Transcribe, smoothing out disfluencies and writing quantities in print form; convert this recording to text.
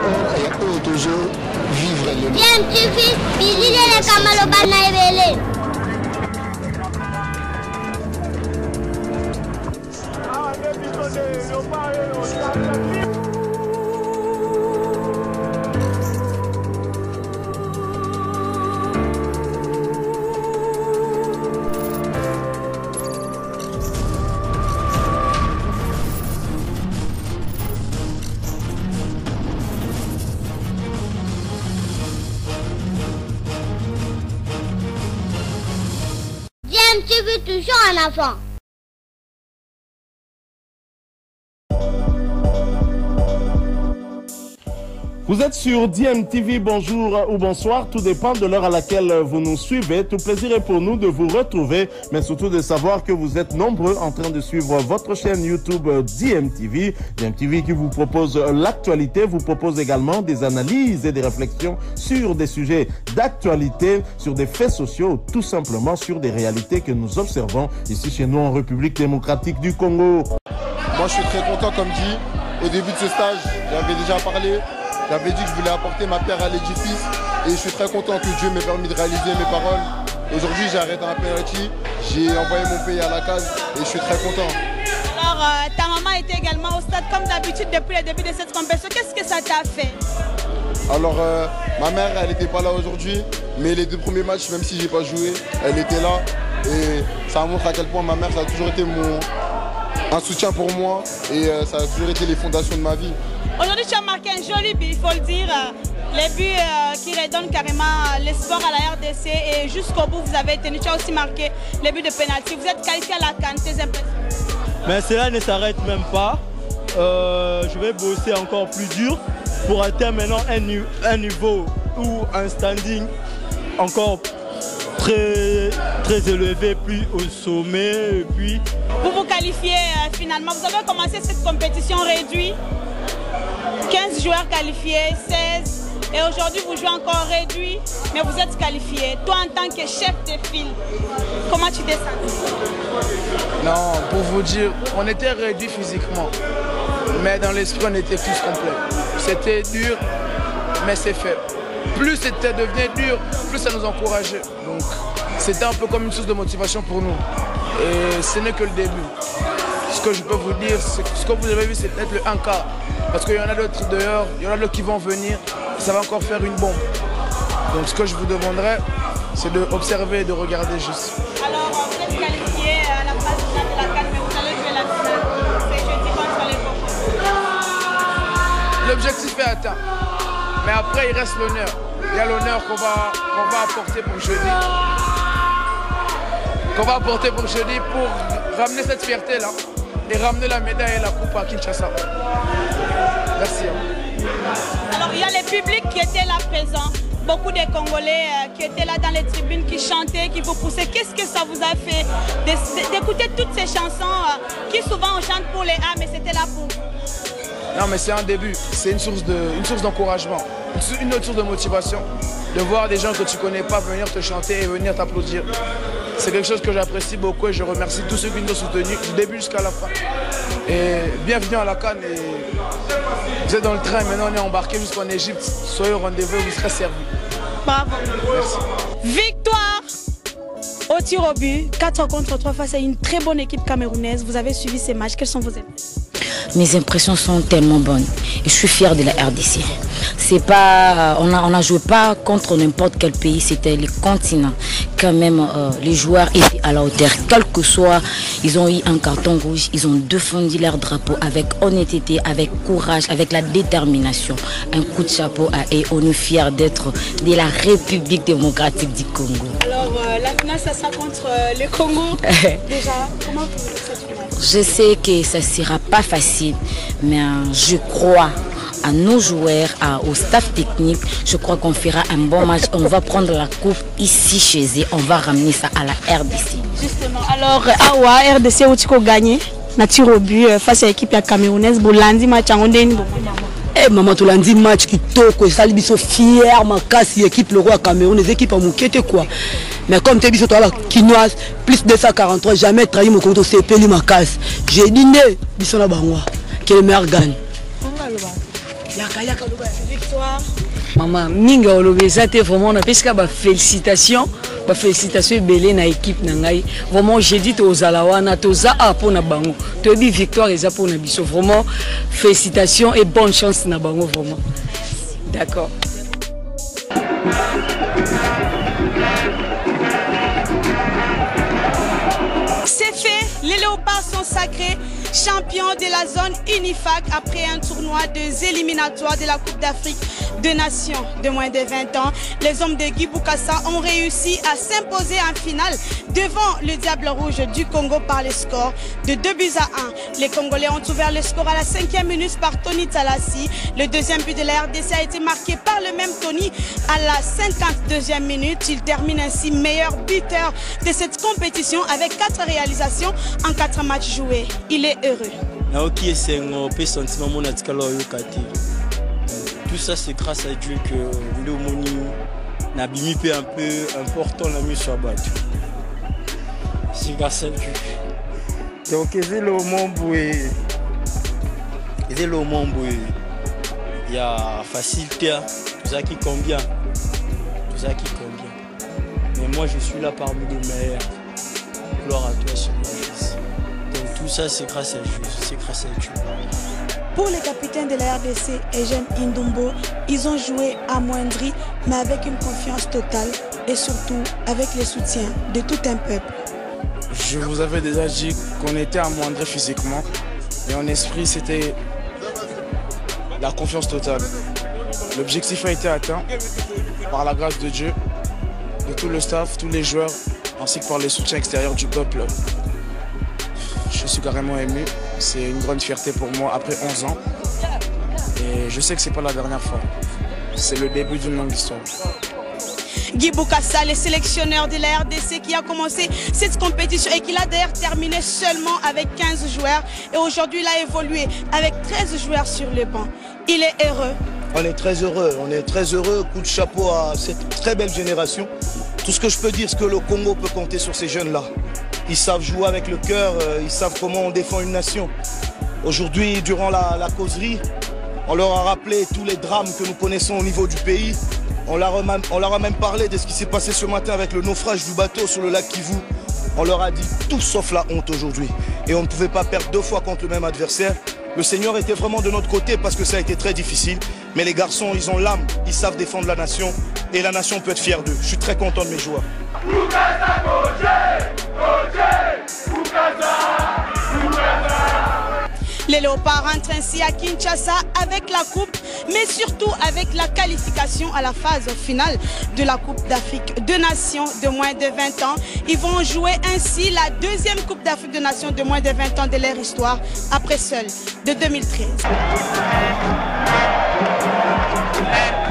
DMTV, bilile kamalo bana ebele. DMTV toujours en avant. Vous êtes sur DMTV, bonjour ou bonsoir, tout dépend de l'heure à laquelle vous nous suivez. Tout plaisir est pour nous de vous retrouver, mais surtout de savoir que vous êtes nombreux en train de suivre votre chaîne YouTube DMTV. DMTV qui vous propose l'actualité, vous propose également des analyses et des réflexions sur des sujets d'actualité, sur des faits sociaux, tout simplement sur des réalités que nous observons ici chez nous en République démocratique du Congo. Moi je suis très content, comme dit, au début de ce stage, j'avais déjà parlé. J'avais dit que je voulais apporter ma pierre à l'édifice et je suis très content que Dieu m'ait permis de réaliser mes paroles. Aujourd'hui, j'ai arrêté un penalty, j'ai envoyé mon pays à la case et je suis très content. Alors, ta maman était également au stade comme d'habitude depuis le début de cette compétition. Qu'est-ce que ça t'a fait? Alors, ma mère, elle n'était pas là aujourd'hui, mais les deux premiers matchs, même si je n'ai pas joué, elle était là. Et ça montre à quel point ma mère, ça a toujours été un soutien pour moi et ça a toujours été les fondations de ma vie. Aujourd'hui, tu as marqué un joli but, il faut le dire. Les buts qui redonnent carrément l'espoir à la RDC et jusqu'au bout, vous avez tenu. Tu as aussi marqué les buts de pénalty. Vous êtes qualifié à la CAN, tes impressions? Mais cela ne s'arrête même pas. Je vais bosser encore plus dur pour atteindre maintenant un niveau ou un standing encore très élevé, plus au sommet. Et puis... Vous vous qualifiez finalement. Vous avez commencé cette compétition réduite. 15 joueurs qualifiés, 16. Et aujourd'hui, vous jouez encore réduit, mais vous êtes qualifié. Toi, en tant que chef de file, comment tu t'es senti? Non, pour vous dire, on était réduit physiquement. Mais dans l'esprit, on était plus complet. C'était dur, mais c'est fait. Plus c'était devenu dur, plus ça nous encourageait. Donc, c'était un peu comme une source de motivation pour nous. Et ce n'est que le début. Ce que je peux vous dire, c'est que ce que vous avez vu, c'est peut-être le 1 quart. Parce qu'il y en a d'autres dehors, il y en a d'autres qui vont venir, ça va encore faire une bombe. Donc ce que je vous demanderai, c'est d'observer et de regarder juste. Alors, vous êtes qualifié à la phase finale de la CAN, mais vous allez jouer la finale. C'est jeudi contre les Congolais. L'objectif est atteint. Mais après, il reste l'honneur. Il y a l'honneur qu'on va apporter pour jeudi. Qu'on va apporter pour jeudi pour ramener cette fierté-là. Et ramener la médaille et la coupe à Kinshasa. Merci. Alors, il y a le public qui était là présent. Beaucoup de Congolais qui étaient là dans les tribunes, qui chantaient, qui vous poussaient. Qu'est-ce que ça vous a fait d'écouter toutes ces chansons qui souvent on chante pour les A, mais c'était là pour vous? Non, mais c'est un début. C'est une source d'encouragement, une autre source de motivation. De voir des gens que tu ne connais pas venir te chanter et venir t'applaudir. C'est quelque chose que j'apprécie beaucoup et je remercie tous ceux qui nous ont soutenus du début jusqu'à la fin. Et bienvenue à la CAN. Vous êtes dans le train, maintenant on est embarqué jusqu'en Égypte. Soyez au rendez-vous, vous serez servis. Bravo. Merci. Victoire au tir au but, 4 contre 3 face à une très bonne équipe camerounaise. Vous avez suivi ces matchs, quelles sont vos impressions? Mes impressions sont tellement bonnes. Et je suis fière de la RDC. C'est pas, on a joué pas contre n'importe quel pays, c'était le continent. Quand même, les joueurs étaient à la hauteur. Quel que soit, ils ont eu un carton rouge, ils ont défendu leur drapeau avec honnêteté, avec courage, avec la détermination. Un coup de chapeau à eux. On est fiers d'être de la République démocratique du Congo. Alors, la finale, ça sera contre le Congo. Déjà, comment vous voulez cette finale? Je sais que ça ne sera pas facile, mais je crois à nos joueurs, au staff technique. Je crois qu'on fera un bon match. On va prendre la coupe ici chez eux. On va ramener ça à la RDC. Justement. Alors, Awa, RDC, où tu as gagné? Nature au but face à l'équipe camerounaise. Bolandi, match en Ondeni. Eh maman, tu l'as dit match qui toko, ça lui sont fier, ma casse équipe le roi Cameroun, les équipes à Moukete quoi. Mais comme tu es biso toi la quinoise, plus 243, jamais trahi mon compte c'est peli ma casse. J'ai dit né, biso la bangwa, que le meilleur gagne. Victoire. Maman, minga olobeza te vraiment na pesika ba félicitations ebele na équipe na ngai. Vraiment j'ai dit aux alawana toza a pona bango. To bi victoire eza pona biso vraiment félicitations et bonne chance na bango vraiment. D'accord. C'est fait, les Léopards sont sacrés champions de la zone Unifac après un tournoi des éliminatoires de la Coupe d'Afrique de Nations de moins de 20 ans. Les hommes de Guy Bokassa ont réussi à s'imposer en finale devant le Diable Rouge du Congo par le score de 2-1. Les Congolais ont ouvert le score à la 5e minute par Tony Talassi. Le deuxième but de la RDC a été marqué par le même Tony à la 52e minute. Il termine ainsi meilleur buteur de cette compétition avec 4 réalisations en 4 matchs joués. Il est heureux. Tout ça c'est grâce à Dieu que le moni n'a bimi un peu important la mise sur bateau. C'est grâce à Dieu. Donc c'est le moment où il y a facilité, tout ça qui convient. Mais moi je suis là parmi les meilleurs. Gloire à toi Seigneur Jésus. Donc tout ça c'est grâce à Dieu, Pour les capitaines de la RDC, Eugène Indumbo, ils ont joué amoindri, mais avec une confiance totale et surtout avec le soutien de tout un peuple. Je vous avais déjà dit qu'on était amoindri physiquement, mais en esprit, c'était la confiance totale. L'objectif a été atteint par la grâce de Dieu, de tout le staff, tous les joueurs, ainsi que par les soutiens extérieurs du peuple. Je suis carrément ému. C'est une grande fierté pour moi après 11 ans. Et je sais que ce n'est pas la dernière fois. C'est le début d'une longue histoire. Guy Bokassa, le sélectionneur de la RDC qui a commencé cette compétition et qui l'a d'ailleurs terminé seulement avec 15 joueurs. Et aujourd'hui, il a évolué avec 13 joueurs sur le banc. Il est heureux. On est très heureux. Coup de chapeau à cette très belle génération. Tout ce que je peux dire, c'est que le Congo peut compter sur ces jeunes-là. Ils savent jouer avec le cœur, ils savent comment on défend une nation. Aujourd'hui, durant la causerie, on leur a rappelé tous les drames que nous connaissons au niveau du pays. On leur a même parlé de ce qui s'est passé ce matin avec le naufrage du bateau sur le lac Kivu. On leur a dit tout sauf la honte aujourd'hui. Et on ne pouvait pas perdre 2 fois contre le même adversaire. Le Seigneur était vraiment de notre côté parce que ça a été très difficile. Mais les garçons, ils ont l'âme, ils savent défendre la nation. Et la nation peut être fière d'eux. Je suis très content de mes joueurs. Les Léopards rentrent ainsi à Kinshasa avec la coupe, mais surtout avec la qualification à la phase finale de la Coupe d'Afrique de Nations de moins de 20 ans. Ils vont jouer ainsi la 2e Coupe d'Afrique de Nations de moins de 20 ans de leur histoire, après celle de 2013.